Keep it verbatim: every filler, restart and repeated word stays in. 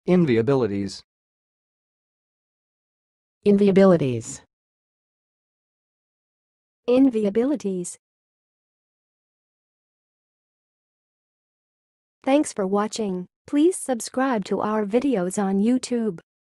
Inviabilities. Inviabilities. Inviabilities. Thanks for watching. Please subscribe to our videos on YouTube.